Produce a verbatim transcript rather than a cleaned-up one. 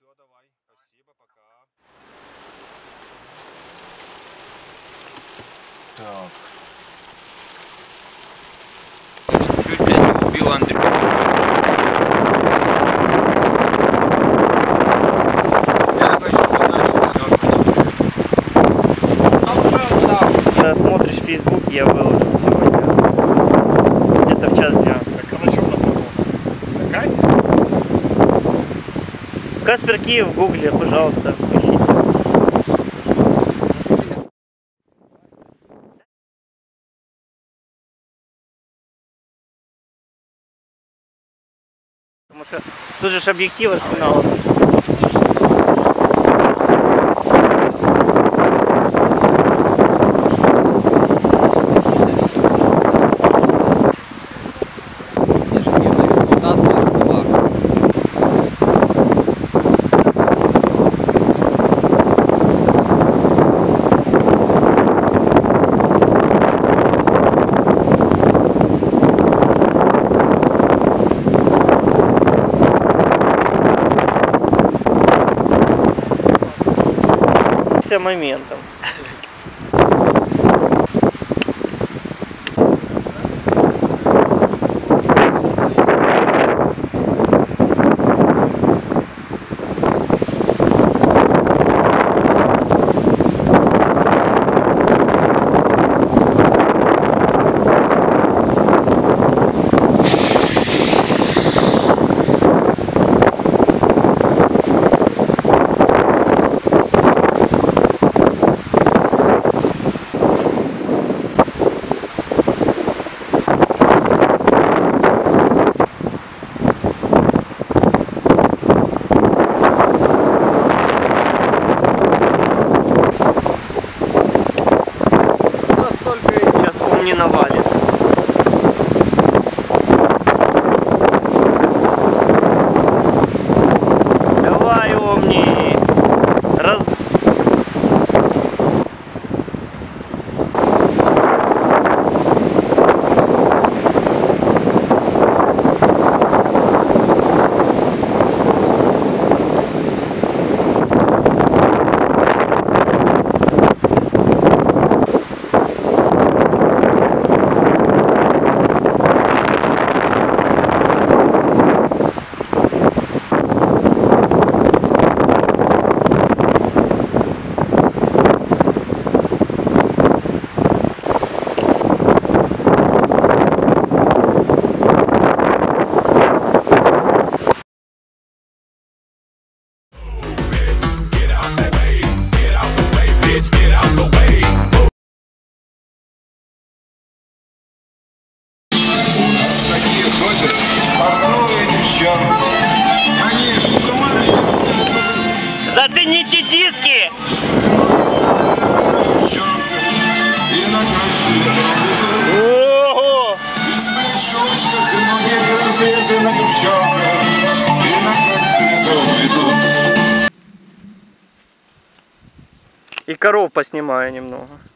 Все, давай. Спасибо, пока. Так. Чуть меня не убил Андрей. Я хочу Когда смотришь Facebook, я выложил сегодня где-то в час дня. Так, а на чем напомнил? На карте? Каспер Киев в гугле, пожалуйста, ищите. Потому что тут же ж объектив арсенала. ежедневная эксплуатация была. Моментом. Не навалит. Давай, умни. Раз. Зацените диски! Ого! И коров поснимаю немного.